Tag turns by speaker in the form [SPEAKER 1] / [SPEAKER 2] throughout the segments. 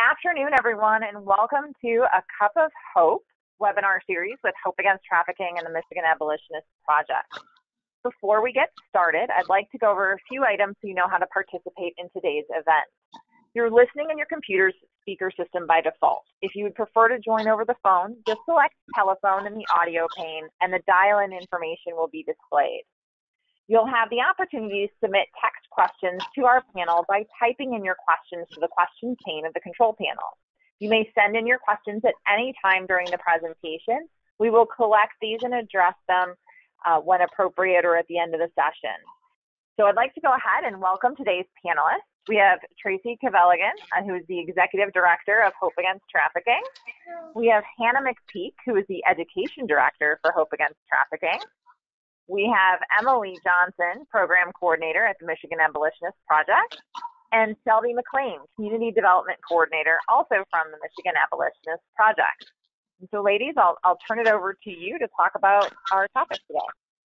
[SPEAKER 1] afternoon, everyone, and welcome to A Cup of Hope webinar series with Hope Against Trafficking and the Michigan Abolitionist Project. Before we get started, I'd like to go over a few items so you know how to participate in today's event. You're listening in your computer's speaker system by default. If you would prefer to join over the phone, just select telephone in the audio pane and the dial-in information will be displayed. You'll have the opportunity to submit text questions to our panel by typing in your questions to the question pane of the control panel. You may send in your questions at any time during the presentation. We will collect these and address them when appropriate or at the end of the session. So I'd like to go ahead and welcome today's panelists. We have Tracey Kevelighan, who is the Executive Director of Hope Against Trafficking. We have Hannah McPeak, who is the Education Director for Hope Against Trafficking. We have Emily Johnson, Program Coordinator at the Michigan Abolitionist Project, and Shelby McLean, Community Development Coordinator, also from the Michigan Abolitionist Project. And so ladies, I'll turn it over to you to talk about our topic today.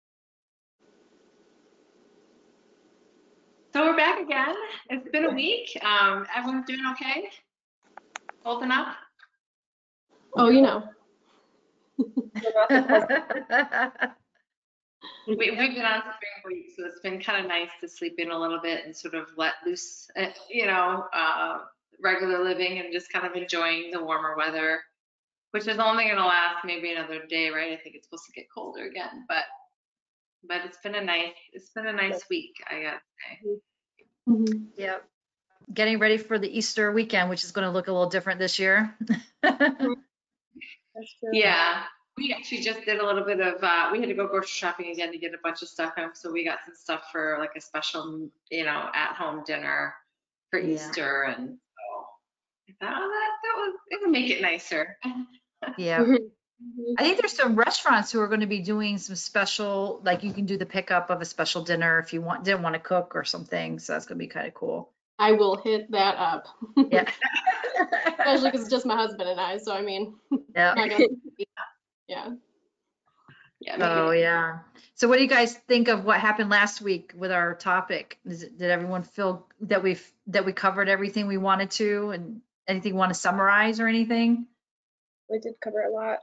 [SPEAKER 2] So we're back again. It's been a week. Everyone's doing okay? Holding up?
[SPEAKER 3] Oh, you know.
[SPEAKER 2] We've been on spring week, so it's been kind of nice to sleep in a little bit and sort of let loose, regular living and just kind of enjoying the warmer weather, which is only going to last maybe another day, right? I think it's supposed to get colder again, but it's been a nice week, I gotta say.
[SPEAKER 4] Mm-hmm. Yep. Getting ready for the Easter weekend, which is going to look a little different this year.
[SPEAKER 3] That's true.
[SPEAKER 2] Yeah. We actually just did a little bit of, we had to go grocery shopping again to get a bunch of stuff in. So we got some stuff for like a special, at-home dinner for Easter. And so I thought, it would make it nicer.
[SPEAKER 4] Yeah. I think there's some restaurants who are going to be doing some special, like you can do the pickup of a special dinner if you didn't want to cook or something. So that's going to be kind of cool.
[SPEAKER 3] I will hit that up.
[SPEAKER 4] Yeah.
[SPEAKER 3] Especially because it's just my husband and I. So, I mean,
[SPEAKER 4] yeah.
[SPEAKER 3] Yeah.
[SPEAKER 4] Oh, yeah. So what do you guys think of what happened last week with our topic? Did everyone feel that we covered everything we wanted to, and anything you want to summarize or anything?
[SPEAKER 5] We did cover a lot.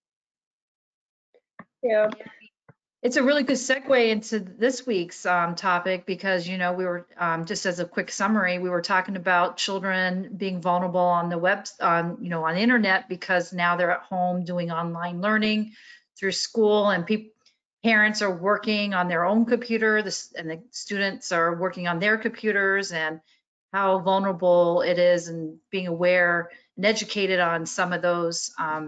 [SPEAKER 5] Yeah.
[SPEAKER 4] It's a really good segue into this week's topic because, we were, just as a quick summary, we were talking about children being vulnerable on the web, on the internet, because now they're at home doing online learning through school, and parents are working on their own computer, and the students are working on their computers, and how vulnerable it is, and being aware and educated on some of those,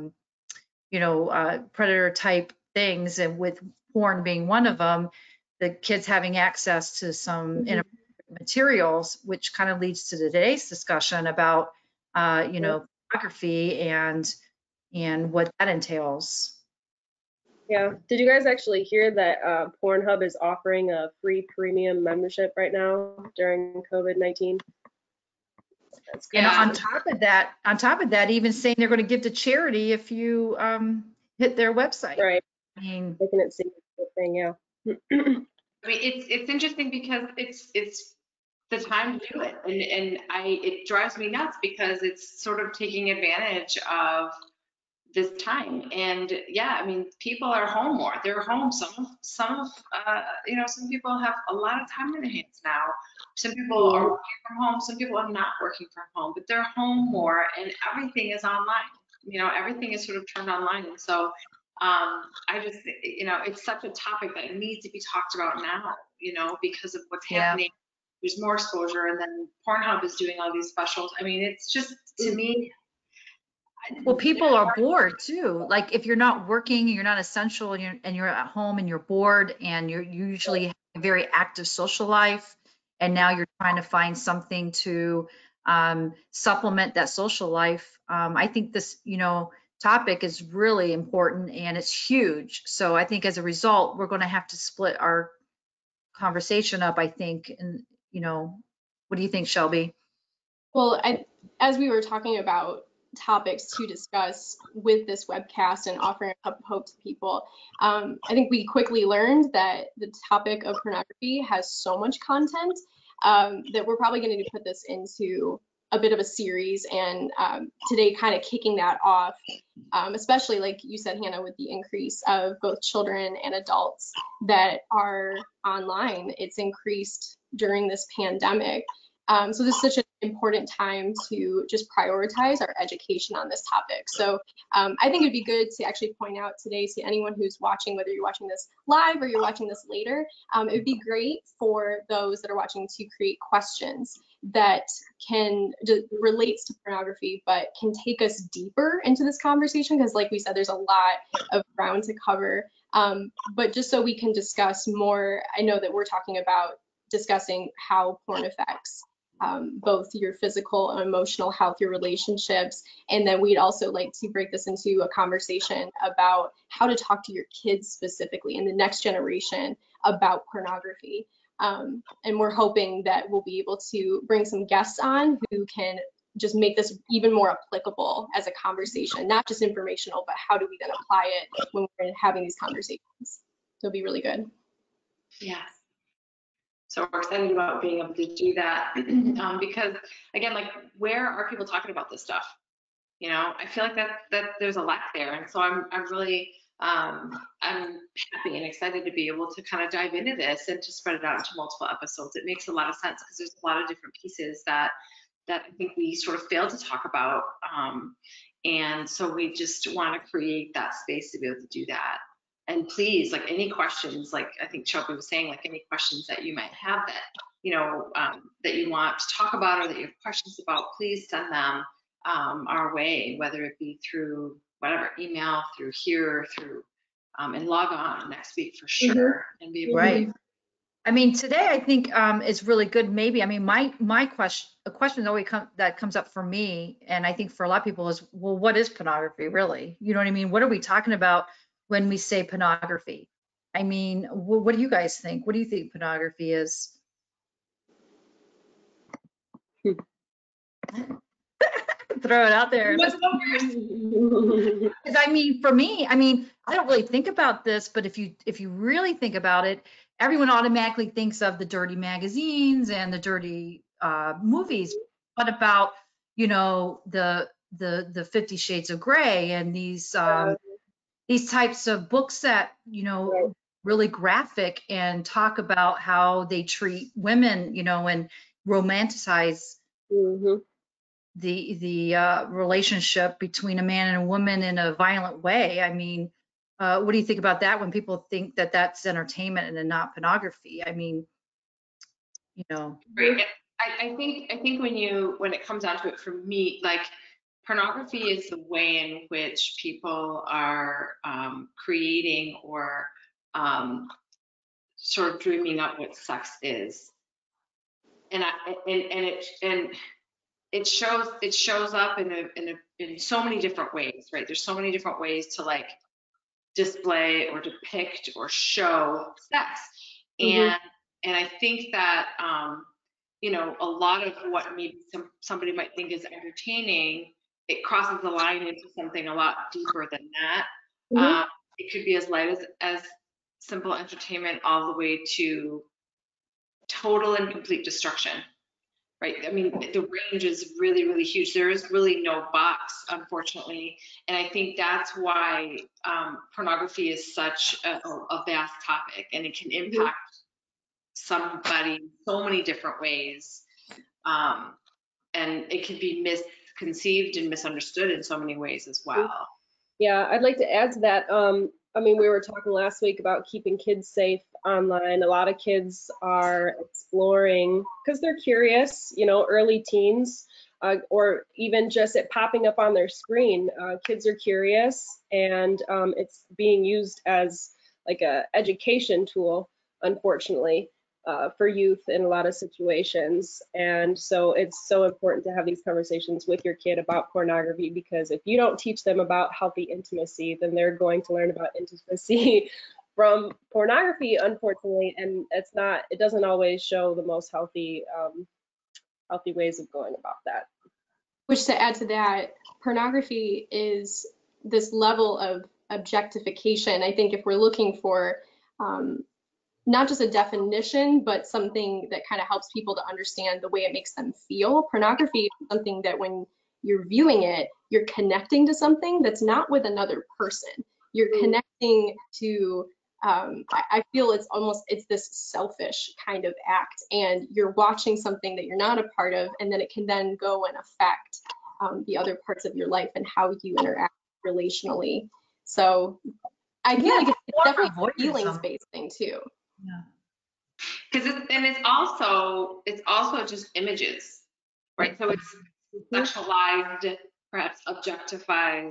[SPEAKER 4] predator type things, and with porn being one of them, the kids having access to some inappropriate materials, which kind of leads to today's discussion about, pornography and what that entails.
[SPEAKER 5] Yeah. Did you guys actually hear that Pornhub is offering a free premium membership right now during COVID-19?
[SPEAKER 4] And on top of that, even saying they're going to give to charity if you hit their website.
[SPEAKER 5] Right.
[SPEAKER 4] I mean,
[SPEAKER 5] making it seem like a thing, yeah.
[SPEAKER 2] I mean, it's interesting because it's the time to do it, and it drives me nuts because it's sort of taking advantage of this time. And yeah, I mean, people are home more. They're home. Some people have a lot of time in their hands now. Some people are working from home. Some people are not working from home, but they're home more, and everything is online. Everything is sort of turned online, and so. I just, it's such a topic that needs to be talked about now, because of what's happening. There's more exposure, and then Pornhub is doing all these specials. I mean, it's just, to me.
[SPEAKER 4] Well, people are bored too. Like if you're not working, you're not essential, and you're at home and you're bored, and you usually have a very active social life, and now you're trying to find something to supplement that social life. I think this, topic is really important, and it's huge. So I think as a result, we're going to have to split our conversation up, I think. And, what do you think, Shelby?
[SPEAKER 3] Well, as we were talking about topics to discuss with this webcast and offering a cup of hope to people, I think we quickly learned that the topic of pornography has so much content that we're probably going to put this into a bit of a series, and today kind of kicking that off, especially like you said, Hannah, with the increase of both children and adults that are online. It's increased during this pandemic. So this is such an important time to just prioritize our education on this topic. So I think it'd be good to actually point out today to anyone who's watching, whether you're watching this live or you're watching this later, it would be great for those that are watching to create questions that can relates to pornography, but can take us deeper into this conversation, because like we said, there's a lot of ground to cover. But just so we can discuss more, I know that we're talking about discussing how porn affects both your physical and emotional health, your relationships, and then we'd also like to break this into a conversation about how to talk to your kids specifically and the next generation about pornography. And we're hoping that we'll be able to bring some guests on who can just make this even more applicable as a conversation, not just informational, but how do we then apply it when we're having these conversations. So it'll be really good.
[SPEAKER 2] Yeah. So we're excited about being able to do that because, again, like, where are people talking about this stuff? You know, I feel like that there's a lack there, and so I'm really I'm happy and excited to be able to kind of dive into this and to spread it out into multiple episodes. It makes a lot of sense because there's a lot of different pieces that I think we sort of fail to talk about, and so we just want to create that space to be able to do that. And please, like, any questions, like I think Shelby was saying, like any questions that you might have that, you know, that you want to talk about or that you have questions about, please send them our way, whether it be through whatever, email, through here, through, and log on next week for sure. And be able
[SPEAKER 4] Right. I mean, today I think is really good. Maybe, I mean, my question, a question that comes up for me, and I think for a lot of people is, well, what is pornography really? You know what I mean? What are we talking about when we say pornography? I mean, what do you guys think? What do you think pornography is? Throw it out there. Because I mean, for me, I mean, I don't really think about this, but if you really think about it, everyone automatically thinks of the dirty magazines and the dirty movies. What about, you know, the 50 Shades of Grey and these types of books that, you know, really graphic and talk about how they treat women, you know, and romanticize the relationship between a man and a woman in a violent way. I mean, what do you think about that when people think that that's entertainment and not pornography? I mean, you know.
[SPEAKER 2] Right. I think when it comes down to it, for me, like, pornography is the way in which people are creating or sort of dreaming up what sex is, and it shows up in so many different ways, right? There's so many different ways to, like, display or depict or show sex, and I think that you know, a lot of what maybe somebody might think is entertaining, it crosses the line into something a lot deeper than that. It could be as light as simple entertainment, all the way to total and complete destruction, right? I mean, the range is really, really huge. There is really no box, unfortunately, and I think that's why pornography is such a vast topic, and it can impact somebody so many different ways, and it can be misconceived and misunderstood in so many ways as well.
[SPEAKER 5] Yeah, I'd like to add to that. I mean, we were talking last week about keeping kids safe online. A lot of kids are exploring because they're curious, you know, early teens, or even just it popping up on their screen. Kids are curious, and it's being used as like a education tool, unfortunately, for youth in a lot of situations. And so it's so important to have these conversations with your kid about pornography, because if you don't teach them about healthy intimacy, then they're going to learn about intimacy from pornography, unfortunately. And it doesn't always show the most healthy ways of going about that.
[SPEAKER 3] Which, to add to that, pornography is this level of objectification. I think if we're looking for not just a definition, but something that kind of helps people to understand the way it makes them feel. Pornography is something that when you're viewing it, you're connecting to something that's not with another person. You're connecting to, I feel it's this selfish kind of act, and you're watching something that you're not a part of, and then it can then go and affect the other parts of your life and how you interact relationally. So I feel like it's definitely a feelings-based thing too.
[SPEAKER 4] Yeah.
[SPEAKER 2] Because it's also just images, right? So it's sexualized, perhaps objectifying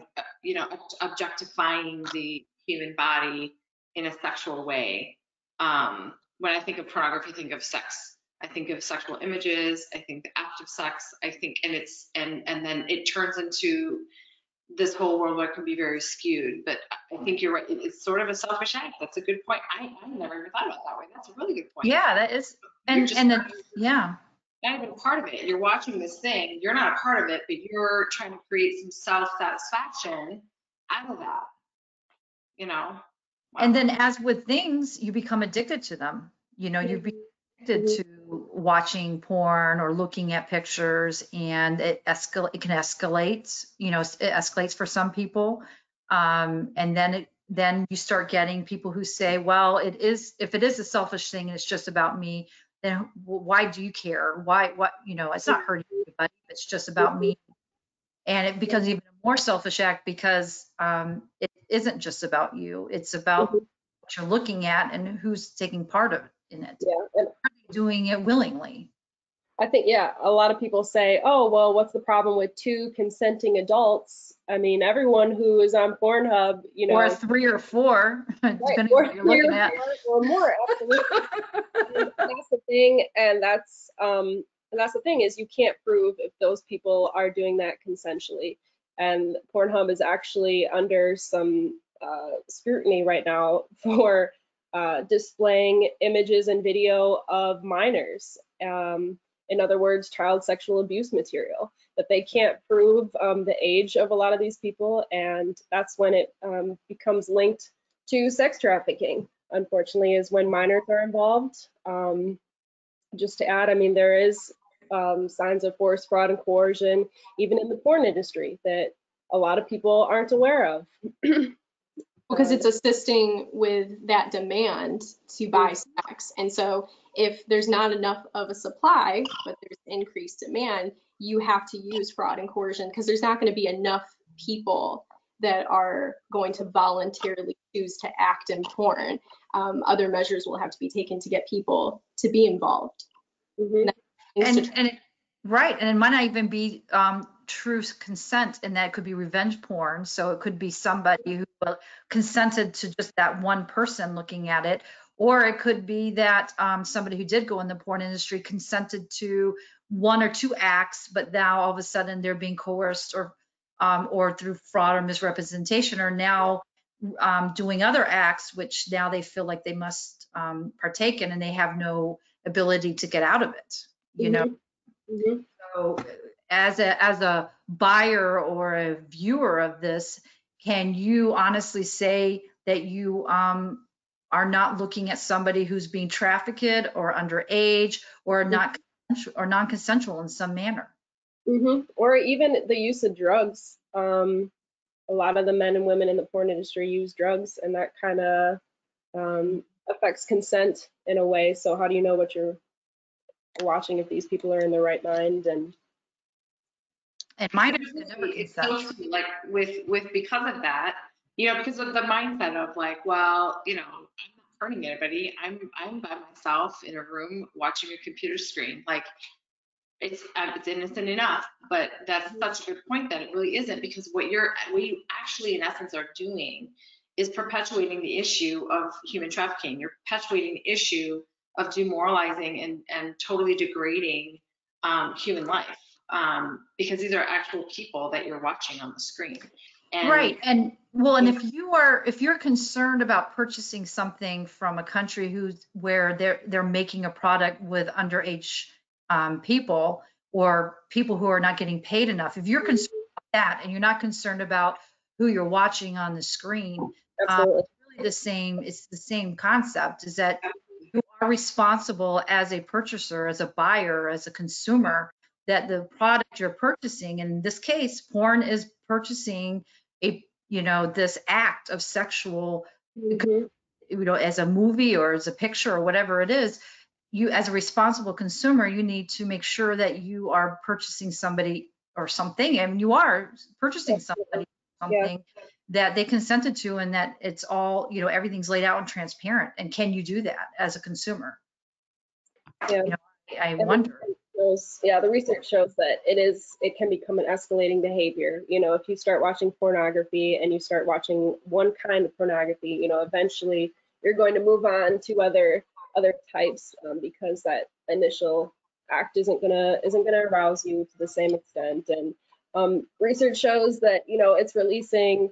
[SPEAKER 2] the human body in a sexual way. When I think of pornography, I think of sex. I think of sexual images. I think the act of sex. I think, and then it turns into this whole world where it can be very skewed. But I think you're right. It's sort of a selfish act. That's a good point. I never even thought about it that way. That's a really good point.
[SPEAKER 4] Yeah, that is. Yeah.
[SPEAKER 2] Not even part of it. You're watching this thing. You're not a part of it, but you're trying to create some self-satisfaction out of that. You know. Wow.
[SPEAKER 4] And then, as with things, you become addicted to them. You know, you become addicted to watching porn or looking at pictures, and it can escalate. You know, it escalates for some people, and then you start getting people who say, well, if it is a selfish thing and it's just about me, then why do you care? What, you know, it's not hurting anybody. It's just about me. And it becomes even a more selfish act because it isn't just about you. It's about what you're looking at and who's taking part in it.
[SPEAKER 5] Yeah. And
[SPEAKER 4] are they doing it willingly?
[SPEAKER 5] I think, a lot of people say, oh, well, what's the problem with 2 consenting adults? I mean, everyone who is on Pornhub, you know.
[SPEAKER 4] Or 3 or 4, depending on what you're looking at.
[SPEAKER 5] Or more, absolutely. And that's the thing. And that's the thing is you can't prove if those people are doing that consensually. And Pornhub is actually under some scrutiny right now for displaying images and video of minors. In other words, child sexual abuse material, that they can't prove the age of a lot of these people. And that's when it becomes linked to sex trafficking, unfortunately, is when minors are involved. Just to add, I mean, there is signs of force, fraud, and coercion, even in the porn industry, that a lot of people aren't aware of.
[SPEAKER 3] Because it's assisting with that demand to buy sex. And so if there's not enough of a supply, but there's increased demand, you have to use fraud and coercion because there's not going to be enough people that are going to voluntarily choose to act in porn. Other measures will have to be taken to get people to be involved.
[SPEAKER 4] Right, and it might not even be true consent, and that could be revenge porn. So it could be somebody who consented to just that one person looking at it, or it could be that somebody who did go in the porn industry consented to 1 or 2 acts, but now all of a sudden they're being coerced or through fraud or misrepresentation, or now doing other acts, which now they feel like they must partake in, and they have no ability to get out of it. You know. So as a buyer or a viewer of this, can you honestly say that you are not looking at somebody who's being trafficked or underage or non-consensual in some manner?
[SPEAKER 5] Or even the use of drugs. A lot of the men and women in the porn industry use drugs, and that kind of affects consent in a way. So how do you know what you're watching, if these people are in their right mind? And
[SPEAKER 4] minors can never consent.
[SPEAKER 2] So true. Like with because of that, you know, because of the mindset of like, well, you know, I'm not hurting anybody. I'm by myself in a room watching a computer screen. Like it's innocent enough. But that's such a good point that it really isn't, because what you actually in essence are doing is perpetuating the issue of human trafficking. You're perpetuating the issue of demoralizing and totally degrading human life, because these are actual people that you're watching on the screen. And,
[SPEAKER 4] right, and well, and if you're concerned about purchasing something from a country where they're making a product with underage people or people who are not getting paid enough, if you're concerned about that and you're not concerned about who you're watching on the screen, it's really the same concept, is that responsible as a purchaser, as a buyer, as a consumer, that the product you're purchasing, in this case, porn is purchasing this act of sexual, as a movie or as a picture or whatever it is. You, as a responsible consumer, you need to make sure that you are purchasing somebody or something, and you are purchasing somebody something that they consented to, and that it's all, everything's laid out and transparent. And can you do that as a consumer?
[SPEAKER 5] Yeah.
[SPEAKER 4] I wonder.
[SPEAKER 5] The research shows that it can become an escalating behavior. If you start watching pornography and you start watching one kind of pornography, eventually you're going to move on to other types, because that initial act isn't gonna arouse you to the same extent. And research shows that it's releasing,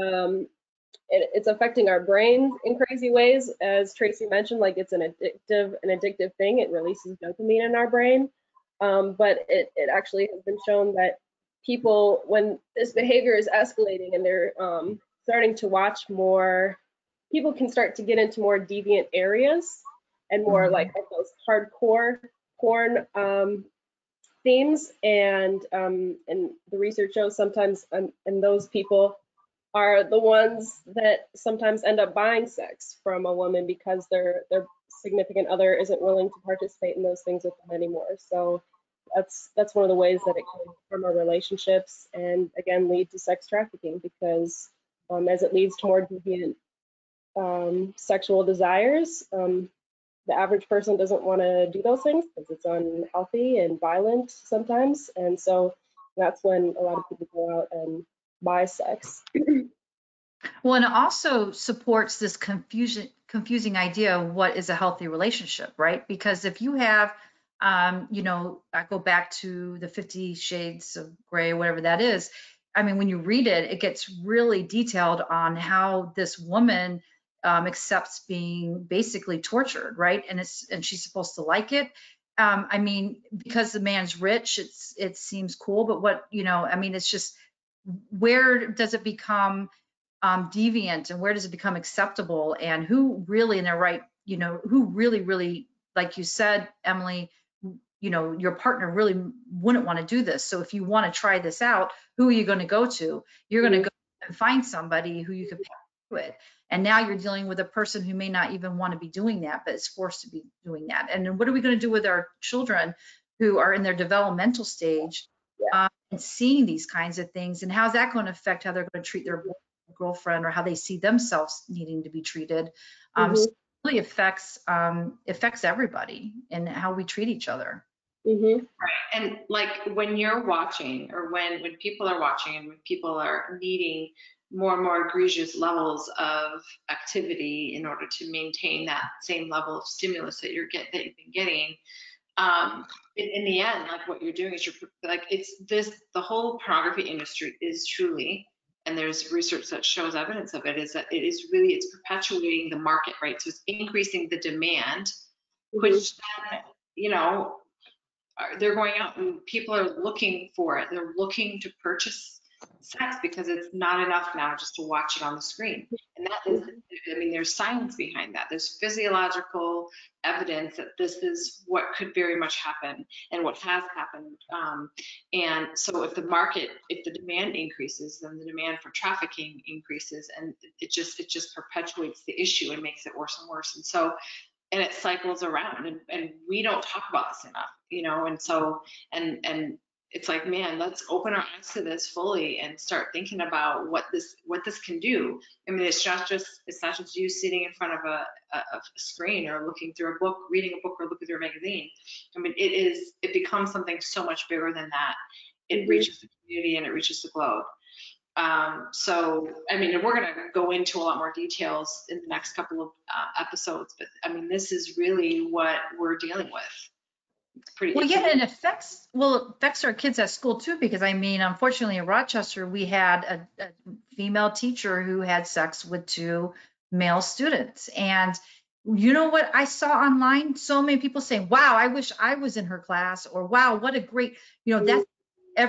[SPEAKER 5] it's affecting our brains in crazy ways, as Tracey mentioned. Like, it's an addictive thing. It releases dopamine in our brain, but it actually has been shown that people, when this behavior is escalating and they're starting to watch more, people can start to get into more deviant areas and more like those hardcore porn themes. And the research shows sometimes, and those people are the ones that sometimes end up buying sex from a woman because their significant other isn't willing to participate in those things with them anymore. So that's one of the ways that it can harm our relationships, and again lead to sex trafficking, because as it leads to more deviant sexual desires, the average person doesn't want to do those things because it's unhealthy and violent sometimes. And so that's when a lot of people go out and buy sex.
[SPEAKER 4] Well, and it also supports this confusing idea of what is a healthy relationship, right? Because if you have, I go back to the 50 Shades of Grey, whatever that is. I mean, when you read it, it gets really detailed on how this woman accepts being basically tortured, right? And she's supposed to like it. I mean, because the man's rich, it seems cool, but it's just, where does it become deviant, and where does it become acceptable, and who really in their right, who really, like you said, Emily, your partner really wouldn't want to do this. So if you want to try this out, who are you going to go to? You're going to go and find somebody who you could pay with. And now you're dealing with a person who may not even want to be doing that, but is forced to be doing that. And then what are we going to do with our children who are in their developmental stage and seeing these kinds of things? And how's that going to affect how they're going to treat their girlfriend, or how they see themselves needing to be treated? So it really affects everybody and how we treat each other.
[SPEAKER 2] Right. And like when you're watching, or when people are watching, and when people are needing more and more egregious levels of activity in order to maintain that same level of stimulus that you've been getting, in the end, like what you're doing is the whole pornography industry is truly, and there's research that shows evidence of it, is that it's perpetuating the market, right? So it's increasing the demand, which then, they're going out and people are looking for it. They're looking to purchase sex because it's not enough now just to watch it on the screen. And that is, there's science behind that. There's physiological evidence that this is what could very much happen and what has happened. And so if the demand increases, then the demand for trafficking increases, and it just perpetuates the issue and makes it worse and worse. And it cycles around, and we don't talk about this enough, and so, and it's like, man, let's open our eyes to this fully and start thinking about what this can do. I mean, it's not just you sitting in front of a screen or looking through a book, reading a book, or looking through a magazine. I mean, it becomes something so much bigger than that. It reaches the community and it reaches the globe. So, I mean, we're going to go into a lot more details in the next couple of episodes, but I mean, this is really what we're dealing with.
[SPEAKER 4] Well, yeah, and it affects our kids at school too, because I mean, unfortunately in Rochester, we had a female teacher who had sex with 2 male students. And you know what I saw online? So many people saying, wow, I wish I was in her class, or wow, what a great, that's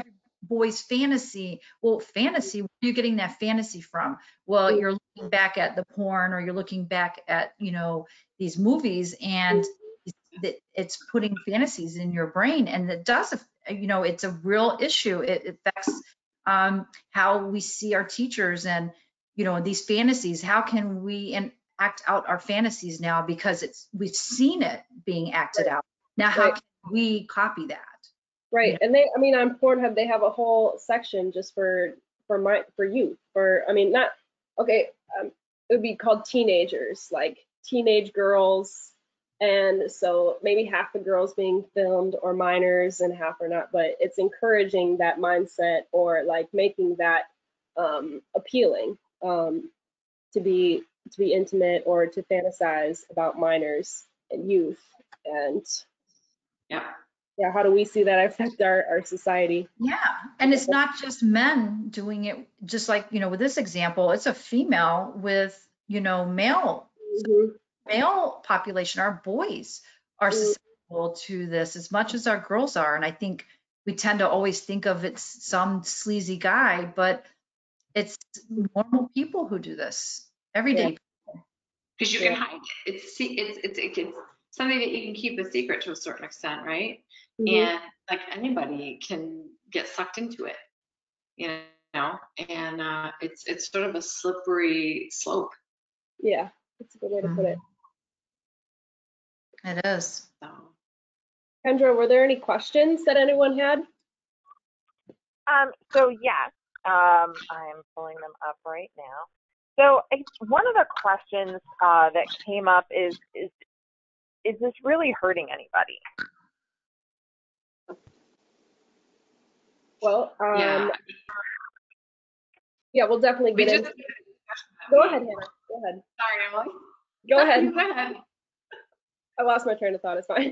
[SPEAKER 4] boys' fantasy. Well, fantasy, where are you getting that fantasy from? Well, you're looking back at the porn, or you're looking back at, these movies, and it's putting fantasies in your brain, and it does, it's a real issue. It affects how we see our teachers, and, these fantasies. How can we act out our fantasies now, because we've seen it being acted out. Now, how can we copy that?
[SPEAKER 5] Right. And on Pornhub, they have a whole section just for youth, it would be called teenagers, like teenage girls. And so maybe half the girls being filmed are minors and half are not, but it's encouraging that mindset, or like making that appealing to be intimate or to fantasize about minors and youth. And yeah, how do we see that affect our society?
[SPEAKER 4] Yeah, and it's not just men doing it. Just like, with this example, it's a female with, male.
[SPEAKER 5] Mm-hmm.
[SPEAKER 4] Male population, our boys are susceptible to this as much as our girls are. And I think we tend to always think of it's some sleazy guy, but it's normal people who do this, everyday people.
[SPEAKER 2] Because you can hide it. It's something that you can keep a secret to a certain extent, right?
[SPEAKER 5] Mm-hmm.
[SPEAKER 2] And like anybody can get sucked into it, and it's sort of a slippery slope.
[SPEAKER 5] Yeah, that's a good way to put it.
[SPEAKER 4] It is.
[SPEAKER 2] So.
[SPEAKER 5] Kendra, were there any questions that anyone had?
[SPEAKER 1] So yes, I'm pulling them up right now. So one of the questions that came up is this really hurting anybody?
[SPEAKER 5] Well, yeah, we'll definitely get into it. Go ahead, Hannah. Go ahead.
[SPEAKER 2] Sorry, Emily.
[SPEAKER 5] Go ahead.
[SPEAKER 2] Go ahead.
[SPEAKER 5] I lost my train of thought. It's fine.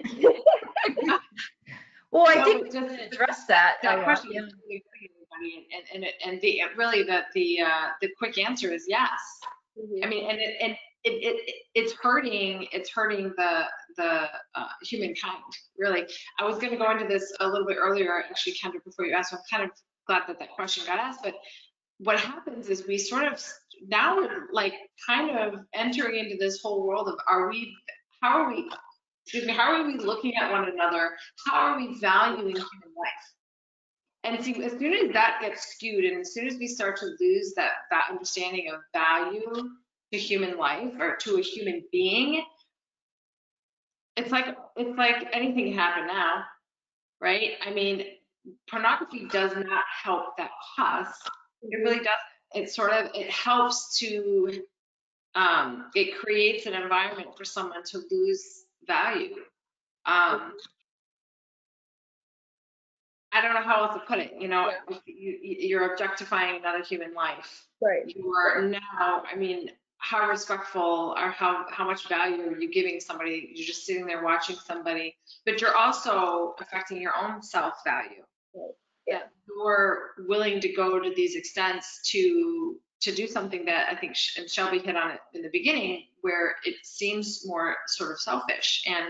[SPEAKER 4] Well, I think we just address that.
[SPEAKER 2] That question is really hurting everybody, and the quick answer is yes.
[SPEAKER 5] Mm-hmm.
[SPEAKER 2] I mean, and it's hurting the humankind, really. I was going to go into this a little bit earlier, actually, Kendra, before you asked. So I'm kind of glad that question got asked. But what happens is we sort of now we're like kind of entering into this whole world of how are we looking at one another? How are we valuing human life? And see, as soon as that gets skewed, and as soon as we start to lose that understanding of value to human life or to a human being, it's like anything can happen now, right? I mean, pornography does not help that cause. It really doesn't. It helps to, it creates an environment for someone to lose value. I don't know how else to put it. You're objectifying another human life.
[SPEAKER 5] Right.
[SPEAKER 2] You are now, how respectful or how much value are you giving somebody? You're just sitting there watching somebody, but you're also affecting your own self-value.
[SPEAKER 5] Right.
[SPEAKER 2] Yeah. You're willing to go to these extents to do something that I think, and Shelby hit on it in the beginning, where it seems more sort of selfish. And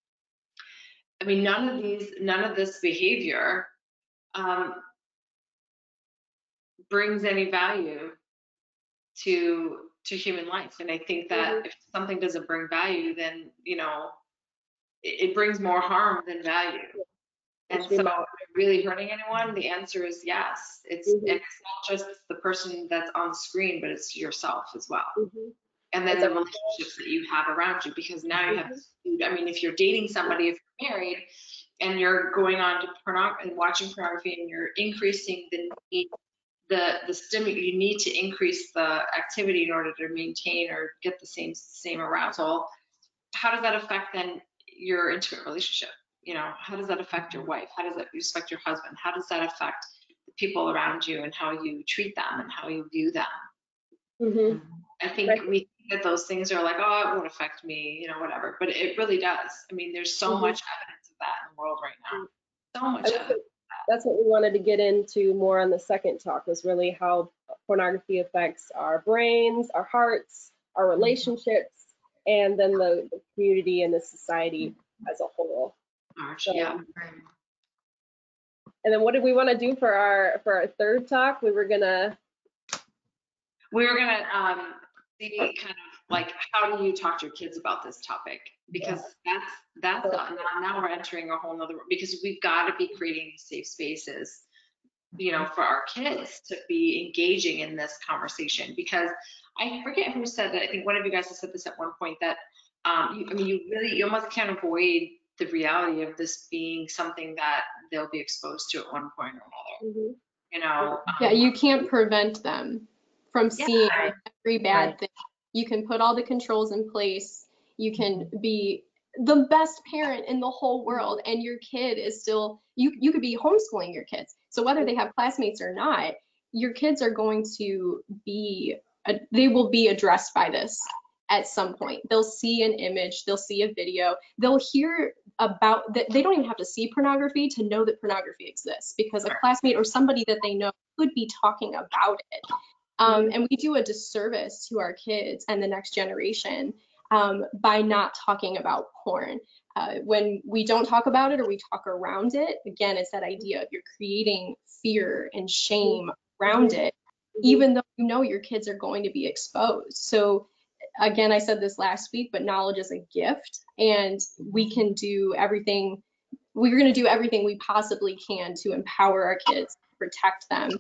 [SPEAKER 2] none of this behavior brings any value to human life. And I think that if something doesn't bring value, then it brings more harm than value. And so, really hurting anyone? The answer is yes. And it's not just the person that's on the screen, but it's yourself as well. And then the relationships that you have around you, because now you have, if you're dating somebody, if you're married, and you're going on to pornography and watching pornography, and you're increasing the need, the stimulus, you need to increase the activity in order to maintain or get the same arousal. How does that affect then your intimate relationship? How does that affect your wife? How does that affect your husband? How does that affect the people around you and how you treat them and how you view them? I think we think that those things are like, oh, it won't affect me, whatever. But it really does. There's so much evidence of that in the world right now. So much evidence.
[SPEAKER 5] That's what we wanted to get into more on the second talk, was really how pornography affects our brains, our hearts, our relationships, and then the community and the society as a whole.
[SPEAKER 2] Yeah.
[SPEAKER 5] And then what did we want to do for our third talk? We were gonna
[SPEAKER 2] see kind of like, how do you talk to your kids about this topic? Because that's now we're entering a whole nother, because we've got to be creating safe spaces, you know, for our kids to be engaging in this conversation. Because I forget who said that. I think one of you guys has said this at one point, that you almost can't avoid the reality of this being something that they'll be exposed to at one point or another.
[SPEAKER 5] Mm-hmm.
[SPEAKER 2] You know.
[SPEAKER 3] Yeah, you can't prevent them from seeing every bad thing. You can put all the controls in place. You can be the best parent in the whole world, and your kid is still, you could be homeschooling your kids. So whether they have classmates or not, your kids are going to be, they will be addressed by this at some point. They'll see an image, they'll see a video, they'll hear about that. They don't even have to see pornography to know that pornography exists, because a classmate or somebody that they know could be talking about it. And we do a disservice to our kids and the next generation by not talking about porn. When we don't talk about it or we talk around it, again, it's that idea of you're creating fear and shame around it, even though you know your kids are going to be exposed. So again, I said this last week, but knowledge is a gift, and we can do everything. We're going to do everything we possibly can to empower our kids, protect them,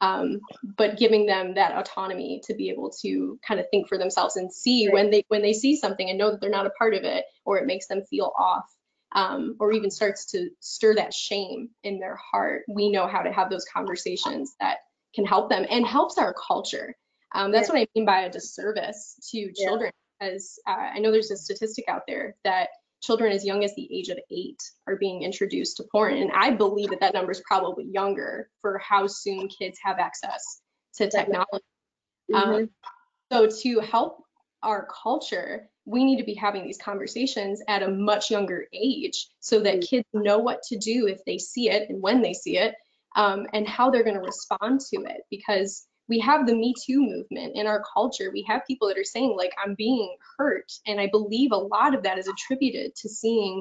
[SPEAKER 3] but giving them that autonomy to be able to kind of think for themselves and see when they see something and know that they're not a part of it, or it makes them feel off, or even starts to stir that shame in their heart. We know how to have those conversations that can help them and helps our culture. That's what I mean by a disservice to children, because I know there's a statistic out there that children as young as the age of 8 are being introduced to porn. And I believe that number is probably younger for how soon kids have access to technology. So to help our culture, we need to be having these conversations at a much younger age so that kids know what to do if they see it and when they see it, and how they're going to respond to it. Because we have the Me Too movement in our culture. We have people that are saying, like, I'm being hurt. And I believe a lot of that is attributed to seeing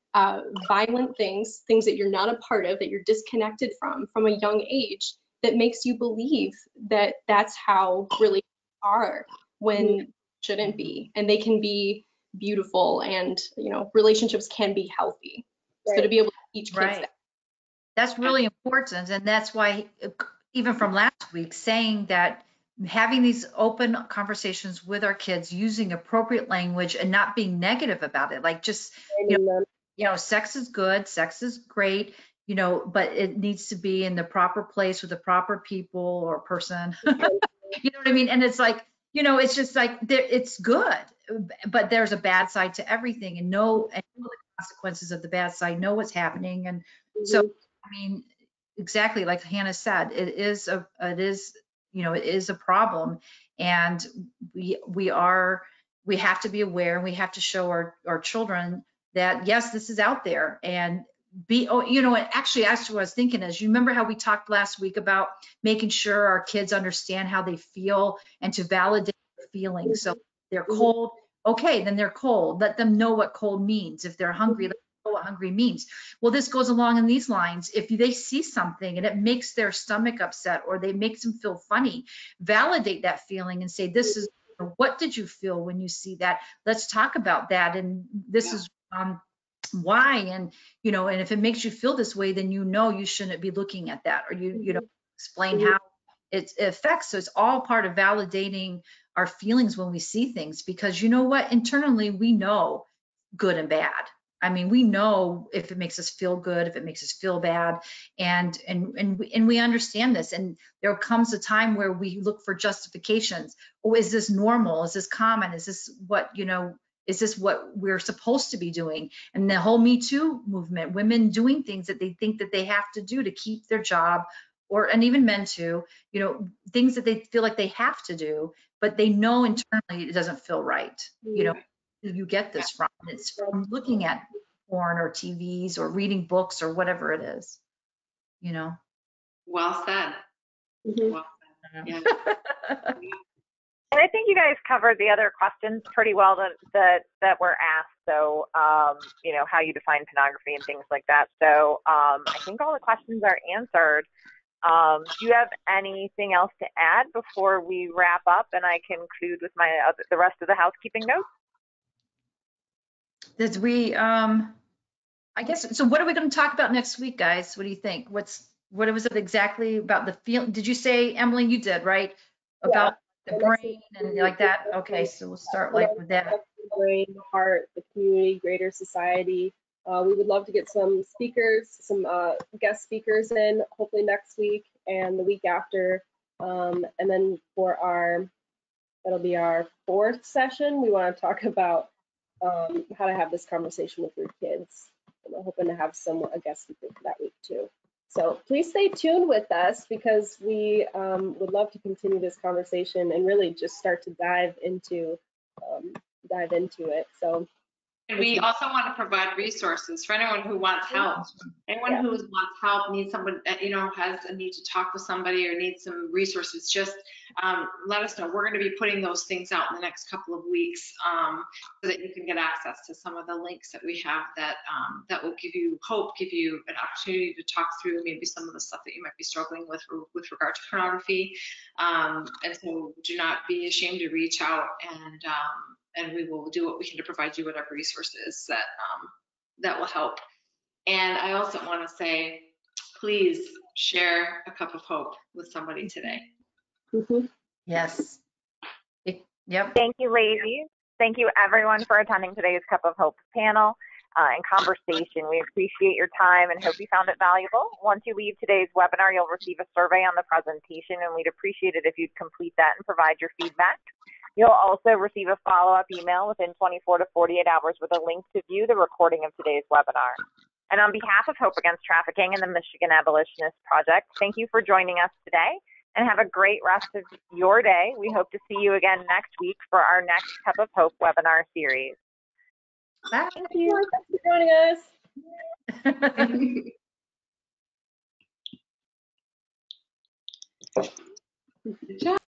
[SPEAKER 3] violent things that you're not a part of, that you're disconnected from a young age, that makes you believe that that's how relationships are, when shouldn't be. And they can be beautiful, and, you know, relationships can be healthy. So to be able to teach kids
[SPEAKER 4] that's really important. And that's why, even from last week, saying that having these open conversations with our kids, using appropriate language and not being negative about it, like just, you know, sex is good, sex is great, you know, but it needs to be in the proper place with the proper people or person. You know what I mean? And it's like, you know, it's just like, it's good, but there's a bad side to everything, and know the consequences of the bad side, know what's happening. And so, I mean, exactly like Hannah said, it is a problem, and we have to be aware, and we have to show our children that yes, this is out there. And actually, what I was thinking is, you remember how we talked last week about making sure our kids understand how they feel and to validate their feelings. So they're cold, okay, then they're cold. Let them know what cold means. If they're hungry, let them know what hungry means. Well, this goes along in these lines. If they see something and it makes their stomach upset, or they makes them feel funny, validate that feeling and say, this is, what did you feel when you see that? Let's talk about that. And this is why. And, you know, and if it makes you feel this way, then you shouldn't be looking at that, or you know, explain how it affects. So it's all part of validating our feelings when we see things, because you know what, internally we know good and bad. I mean, we know if it makes us feel good, if it makes us feel bad, and we understand this. And there comes a time where we look for justifications. Oh, is this normal? Is this common? Is this what, you know, is this what we're supposed to be doing? And the whole Me Too movement, women doing things that they think that they have to do to keep their job, and even men too, you know, things that they feel like they have to do, but they know internally it doesn't feel right. You know, you get this from? It's from looking at porn or TVs or reading books or whatever it is, you know.
[SPEAKER 2] Well said. Well said. Yeah.
[SPEAKER 1] And I think you guys covered the other questions pretty well that were asked So, you know, how you define pornography and things like that. So I think all the questions are answered. Do you have anything else to add before we wrap up and I conclude with the rest of the housekeeping notes?
[SPEAKER 4] Did we, I guess, so what are we going to talk about next week, guys? What do you think? What was it exactly about the feel? Did you say, Emily, you did, right? About the brain and like that? Okay, so we'll start like with that.
[SPEAKER 5] The brain, the heart, the community, greater society. We would love to get some speakers, some guest speakers in, hopefully next week and the week after. And then for that'll be our 4th session, we want to talk about how to have this conversation with your kids. And we're hoping to have a guest speaker for that week too. So please stay tuned with us because we would love to continue this conversation and really just start to dive into it. So.
[SPEAKER 2] And we also want to provide resources for anyone who wants help. Anyone who wants help, needs someone that, you know, has a need to talk with somebody or needs some resources, just let us know. We're going to be putting those things out in the next couple of weeks so that you can get access to some of the links that we have that will give you hope, give you an opportunity to talk through maybe some of the stuff that you might be struggling with regard to pornography. And so do not be ashamed to reach out, and we will do what we can to provide you whatever resources that will help. And I also want to say, please share a cup of hope with somebody today.
[SPEAKER 4] Yes. Yep.
[SPEAKER 1] Thank you, ladies. Thank you, everyone, for attending today's Cup of Hope panel and conversation. We appreciate your time and hope you found it valuable. Once you leave today's webinar, you'll receive a survey on the presentation, and we'd appreciate it if you'd complete that and provide your feedback. You'll also receive a follow-up email within 24 to 48 hours with a link to view the recording of today's webinar. And on behalf of Hope Against Trafficking and the Michigan Abolitionist Project, thank you for joining us today, and have a great rest of your day. We hope to see you again next week for our next Cup of Hope webinar series.
[SPEAKER 4] Bye.
[SPEAKER 5] Thank you. Thanks for joining us.
[SPEAKER 2] Good job.